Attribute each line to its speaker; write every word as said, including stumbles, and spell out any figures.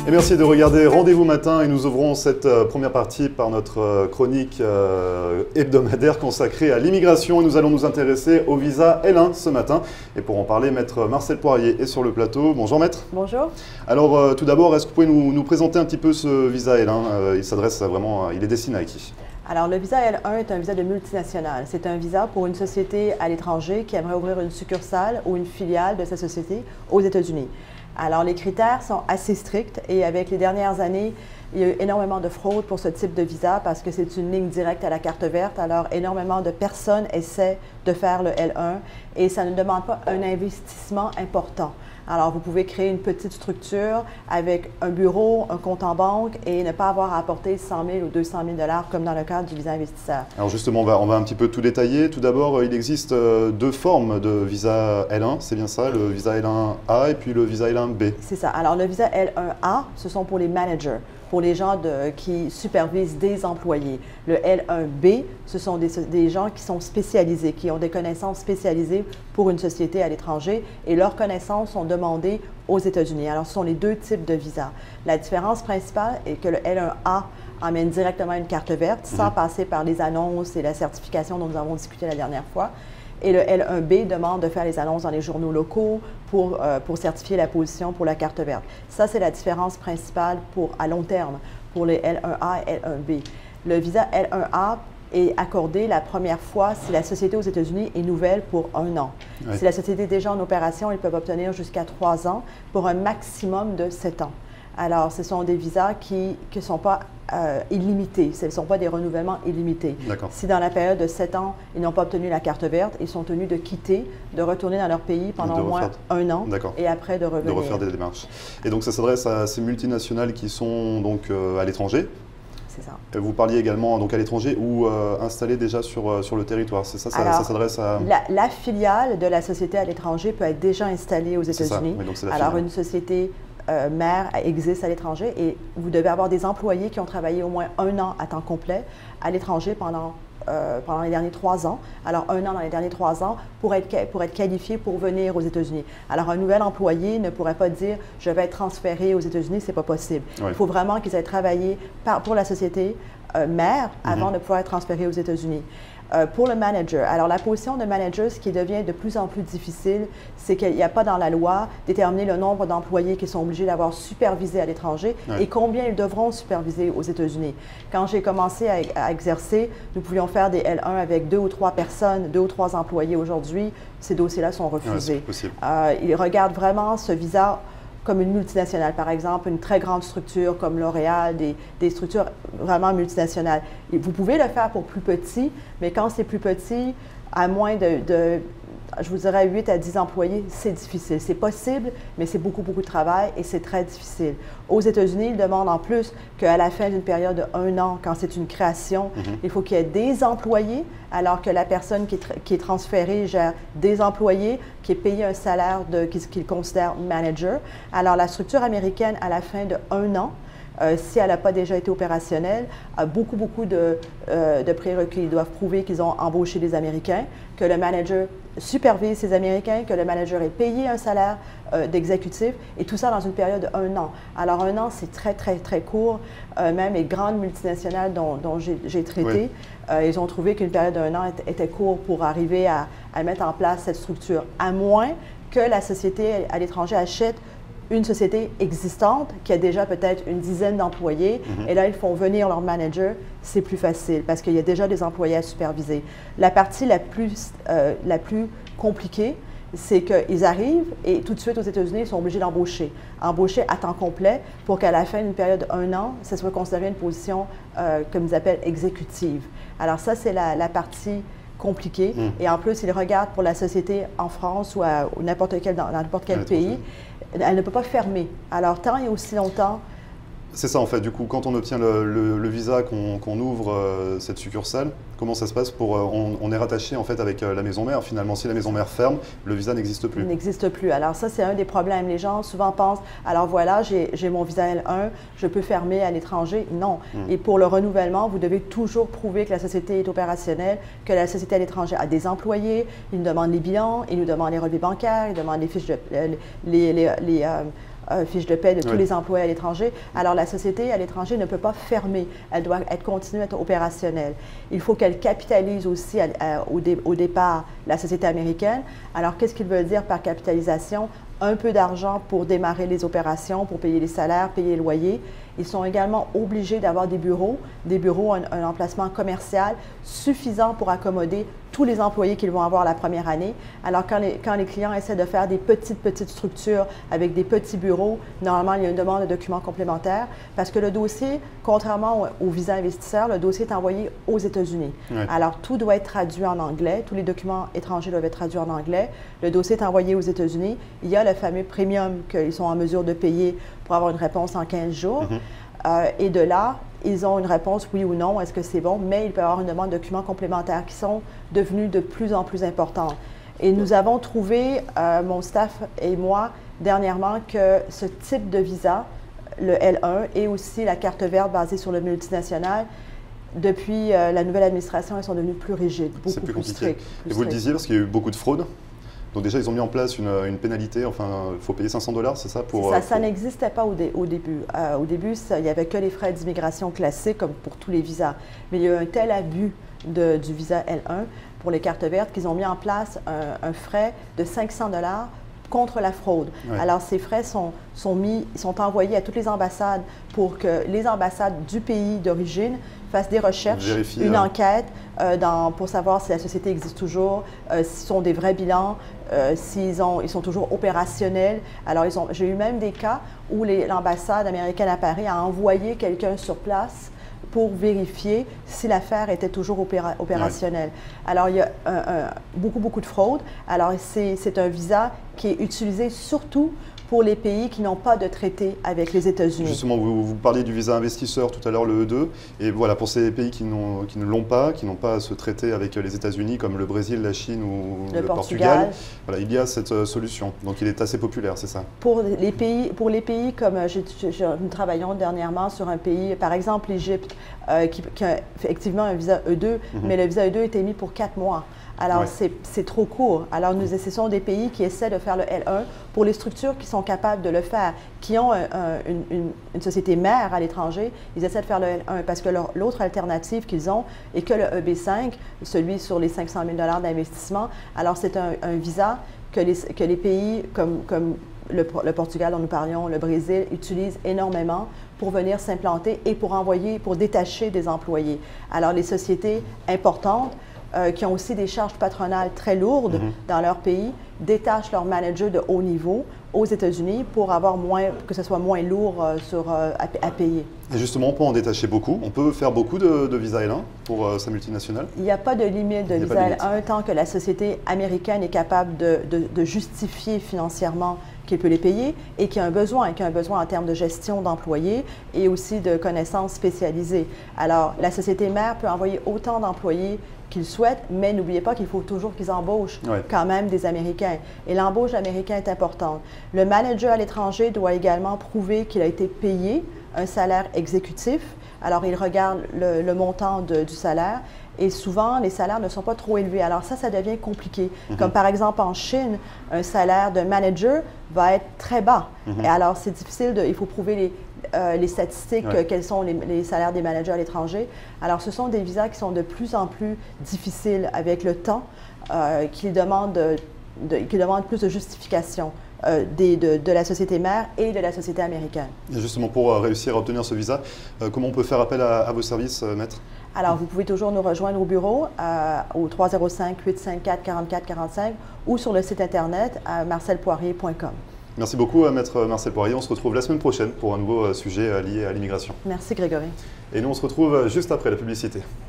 Speaker 1: Et merci de regarder Rendez-vous Matin et nous ouvrons cette euh, première partie par notre euh, chronique euh, hebdomadaire consacrée à l'immigration. Nous allons nous intéresser au visa L un ce matin. Et pour en parler, maître Marcel Poirier est sur le plateau. Bonjour maître.
Speaker 2: Bonjour.
Speaker 1: Alors euh, tout d'abord, est-ce que vous pouvez nous, nous présenter un petit peu ce visa L un? euh, Il s'adresse vraiment, il est destiné à qui?
Speaker 2: Alors, le visa L un est un visa de multinationale. C'est un visa pour une société à l'étranger qui aimerait ouvrir une succursale ou une filiale de sa société aux États-Unis. Alors, les critères sont assez stricts et avec les dernières années, il y a eu énormément de fraude pour ce type de visa parce que c'est une ligne directe à la carte verte. Alors, énormément de personnes essaient de faire le L un et ça ne demande pas un investissement important. Alors, vous pouvez créer une petite structure avec un bureau, un compte en banque et ne pas avoir à apporter cent mille ou deux cent mille dollars comme dans le cadre du visa investisseur.
Speaker 1: Alors justement, on va, on va un petit peu tout détailler. Tout d'abord, il existe deux formes de visa L un, c'est bien ça, le visa L un A et puis le visa L un B.
Speaker 2: C'est ça. Alors, le visa L un A, ce sont pour les managers, pour les gens de, qui supervisent des employés. Le L un B, ce sont des, des gens qui sont spécialisés, qui ont des connaissances spécialisées pour une société à l'étranger et leurs connaissances sont demandées aux États-Unis. Alors, ce sont les deux types de visas. La différence principale est que le L un A amène directement une carte verte sans mmh. passer par les annonces et la certification dont nous avons discuté la dernière fois. Et le L un B demande de faire les annonces dans les journaux locaux pour, euh, pour certifier la position pour la carte verte. Ça, c'est la différence principale pour, à long terme pour les L un A et L un B. Le visa L un A est accordé la première fois si la société aux États-Unis est nouvelle pour un an. Oui. Si la société est déjà en opération, ils peuvent obtenir jusqu'à trois ans pour un maximum de sept ans. Alors, ce sont des visas qui ne sont pas euh, illimités, ce ne sont pas des renouvellements illimités. Si dans la période de sept ans, ils n'ont pas obtenu la carte verte, ils sont tenus de quitter, de retourner dans leur pays pendant au moins un an et après de revenir.
Speaker 1: De refaire des démarches. Et donc, ça s'adresse à ces multinationales qui sont donc euh, à l'étranger.
Speaker 2: C'est ça.
Speaker 1: Vous parliez également donc à l'étranger ou euh, installées déjà sur, euh, sur le territoire, c'est ça, ça,
Speaker 2: Alors,
Speaker 1: ça s'adresse à…
Speaker 2: La, la filiale de la société à l'étranger peut être déjà installée aux États-Unis.
Speaker 1: Oui,
Speaker 2: alors, une société euh, mère existe à l'étranger et vous devez avoir des employés qui ont travaillé au moins un an à temps complet à l'étranger pendant, euh, pendant les derniers trois ans. Alors, un an dans les derniers trois ans pour être, pour être qualifié pour venir aux États-Unis. Alors, un nouvel employé ne pourrait pas dire « je vais être transféré aux États-Unis », ce n'est pas possible. Oui. Il faut vraiment qu'ils aient travaillé par, pour la société euh, mère avant mm-hmm. de pouvoir être transféré aux États-Unis. Euh, pour le manager, alors la position de manager, ce qui devient de plus en plus difficile, c'est qu'il n'y a pas dans la loi déterminé le nombre d'employés qui sont obligés d'avoir supervisé à l'étranger ouais. et combien ils devront superviser aux États-Unis. Quand j'ai commencé à, à exercer, nous pouvions faire des L un avec deux ou trois personnes, deux ou trois employés. Aujourd'hui, ces dossiers-là sont refusés.
Speaker 1: Ouais,
Speaker 2: euh, ils regardent vraiment ce visa comme une multinationale, par exemple, une très grande structure comme L'Oréal, des, des structures vraiment multinationales. Et vous pouvez le faire pour plus petit, mais quand c'est plus petit, à moins de, de je vous dirais, huit à dix employés, c'est difficile. C'est possible, mais c'est beaucoup, beaucoup de travail et c'est très difficile. Aux États-Unis, ils demandent en plus qu'à la fin d'une période de un an, quand c'est une création, mm-hmm. il faut qu'il y ait des employés, alors que la personne qui est, qui est transférée gère des employés, qui est payé un salaire qu'il qu considère manager. Alors, la structure américaine, à la fin de un an, Euh, si elle n'a pas déjà été opérationnelle, a beaucoup, beaucoup de, euh, de prérequis. Ils doivent prouver qu'ils ont embauché des Américains, que le manager supervise ces Américains, que le manager est payé un salaire euh, d'exécutif, et tout ça dans une période de un an. Alors, un an, c'est très, très, très court. Euh, même les grandes multinationales dont, dont j'ai traité, oui. euh, ils ont trouvé qu'une période d'un an était, était court pour arriver à, à mettre en place cette structure, à moins que la société à l'étranger achète une société existante qui a déjà peut-être une dizaine d'employés mm-hmm. et là, ils font venir leur manager, c'est plus facile parce qu'il y a déjà des employés à superviser. La partie la plus, euh, la plus compliquée, c'est qu'ils arrivent et tout de suite aux États-Unis, ils sont obligés d'embaucher. Embaucher à temps complet pour qu'à la fin d'une période d'un an, ça soit considéré une position, euh, comme ils appellent, exécutive. Alors ça, c'est la, la partie compliquée. Mm. Et en plus, ils regardent pour la société en France ou, à, ou n'importe quel, dans n'importe quel pays. Elle ne peut pas fermer. Alors, tant et aussi longtemps…
Speaker 1: C'est ça, en fait. Du coup, quand on obtient le, le, le visa, qu'on qu'on ouvre euh, cette succursale, comment ça se passe pour… Euh, on, on est rattaché, en fait, avec euh, la maison mère. Finalement, si la maison mère ferme, le visa n'existe plus.
Speaker 2: Il n'existe plus. Alors, ça, c'est un des problèmes. Les gens souvent pensent, alors voilà, j'ai mon visa L un, je peux fermer à l'étranger. Non. Mm. Et pour le renouvellement, vous devez toujours prouver que la société est opérationnelle, que la société à l'étranger a des employés. Ils nous demandent les bilans, ils nous demandent les relevés bancaires, ils demandent les fiches de… les, les, les, les, euh, euh, fiche de paie de tous
Speaker 1: oui.
Speaker 2: les employés à l'étranger. Alors, la société à l'étranger ne peut pas fermer. Elle doit être, continuer à être opérationnelle. Il faut qu'elle capitalise aussi à, à, au, dé, au départ la société américaine. Alors, qu'est-ce qu'il veut dire par capitalisation? Un peu d'argent pour démarrer les opérations, pour payer les salaires, payer les loyers. Ils sont également obligés d'avoir des bureaux, des bureaux, un, un emplacement commercial suffisant pour accommoder tous les employés qu'ils vont avoir la première année. Alors, quand les, quand les clients essaient de faire des petites, petites structures avec des petits bureaux, normalement, il y a une demande de documents complémentaires parce que le dossier, contrairement au, au visa investisseur, le dossier est envoyé aux États-Unis. Oui. Alors, tout doit être traduit en anglais. Tous les documents étrangers doivent être traduits en anglais. Le dossier est envoyé aux États-Unis. Il y a le fameux premium qu'ils sont en mesure de payer pour avoir une réponse en quinze jours. Mm-hmm. euh, et de là, ils ont une réponse oui ou non, est-ce que c'est bon, mais il peut y avoir une demande de documents complémentaires qui sont devenus de plus en plus importants. Et nous avons trouvé, euh, mon staff et moi, dernièrement, que ce type de visa, le L un et aussi la carte verte basée sur le multinational, depuis euh, la nouvelle administration, elles sont devenues plus rigides, beaucoup
Speaker 1: plus,
Speaker 2: plus
Speaker 1: compliqué.
Speaker 2: strictes.
Speaker 1: Et vous le disiez parce qu'il y a eu beaucoup de fraude. Donc déjà, ils ont mis en place une, une pénalité, enfin, il faut payer cinq cents dollars, c'est ça pour…
Speaker 2: Ça,
Speaker 1: pour...
Speaker 2: ça n'existait pas au, dé, au début. Euh, au début, ça, il n'y avait que les frais d'immigration classiques, comme pour tous les visas. Mais il y a eu un tel abus de, du visa L un pour les cartes vertes qu'ils ont mis en place un, un frais de cinq cents dollars contre la fraude. Ouais. Alors, ces frais sont, sont, mis, sont envoyés à toutes les ambassades pour que les ambassades du pays d'origine fassent des recherches, Vérifier, une hein. enquête euh, dans, pour savoir si la société existe toujours, euh, s'ils sont des vrais bilans, euh, s'ils ont, ils sont toujours opérationnels. Alors, j'ai eu même des cas où l'ambassade américaine à Paris a envoyé quelqu'un sur place pour vérifier si l'affaire était toujours opéra opérationnelle. Ouais. Alors, il y a un, un, beaucoup, beaucoup de fraude. Alors, c'est un visa qui est utilisé surtout pour les pays qui n'ont pas de traité avec les États-Unis.
Speaker 1: Justement, vous, vous parliez du visa investisseur tout à l'heure, le E deux. Et voilà, pour ces pays qui, qui ne l'ont pas, qui n'ont pas ce traité avec les États-Unis, comme le Brésil, la Chine ou le, le Portugal, Portugal voilà, il y a cette uh, solution. Donc, il est assez populaire, c'est ça?
Speaker 2: Pour les pays, pour les pays comme nous travaillons dernièrement sur un pays, par exemple l'Égypte, euh, qui, qui a effectivement un visa E deux, mm-hmm. mais le visa E deux était mis pour quatre mois. Alors, ouais. c'est trop court. Alors, nous essayons des pays qui essaient de faire le L un pour les structures qui sont capables de le faire, qui ont un, un, une, une, une société mère à l'étranger, ils essaient de faire le L un parce que l'autre alternative qu'ils ont est que le E B cinq, celui sur les cinq cent mille dollars d'investissement. Alors, c'est un, un visa que les, que les pays comme, comme le, le Portugal dont nous parlions, le Brésil, utilisent énormément pour venir s'implanter et pour envoyer, pour détacher des employés. Alors, les sociétés importantes, Euh, qui ont aussi des charges patronales très lourdes mm-hmm. dans leur pays, détachent leurs managers de haut niveau aux États-Unis pour avoir moins, que ce soit moins lourd euh, sur, euh, à, à payer.
Speaker 1: Et justement, on peut en détacher beaucoup. On peut faire beaucoup de, de visa L un pour euh, sa multinationale?
Speaker 2: Il n'y a pas de limite de visa L un tant que la société américaine est capable de, de, de justifier financièrement qu'il peut les payer et qu'il y a un besoin, qu'il y a un besoin en termes de gestion d'employés et aussi de connaissances spécialisées. Alors, la société mère peut envoyer autant d'employés qu'ils souhaitent, mais n'oubliez pas qu'il faut toujours qu'ils embauchent ouais. quand même des Américains. Et l'embauche américaine est importante. Le manager à l'étranger doit également prouver qu'il a été payé un salaire exécutif. Alors, il regarde le, le montant de, du salaire et souvent, les salaires ne sont pas trop élevés. Alors ça, ça devient compliqué. Mm-hmm. Comme par exemple en Chine, un salaire de manager va être très bas. Mm-hmm. Et alors, c'est difficile, de, il faut prouver les, euh, les statistiques, ouais. quels sont les, les salaires des managers à l'étranger. Alors, ce sont des visas qui sont de plus en plus difficiles avec le temps, euh, qui, demandent de, de, qui demandent plus de justification. Euh, des, de, de la société mère et de la société américaine.
Speaker 1: Et justement, pour euh, réussir à obtenir ce visa, euh, comment on peut faire appel à, à vos services, euh, maître?
Speaker 2: Alors, vous pouvez toujours nous rejoindre au bureau euh, au trois zéro cinq, huit cinq quatre, quarante-quatre quarante-cinq ou sur le site internet à marcel poirier point com.
Speaker 1: Merci beaucoup, euh, maître Marcel Poirier. On se retrouve la semaine prochaine pour un nouveau euh, sujet euh, lié à l'immigration.
Speaker 2: Merci, Grégory.
Speaker 1: Et nous, on se retrouve juste après la publicité.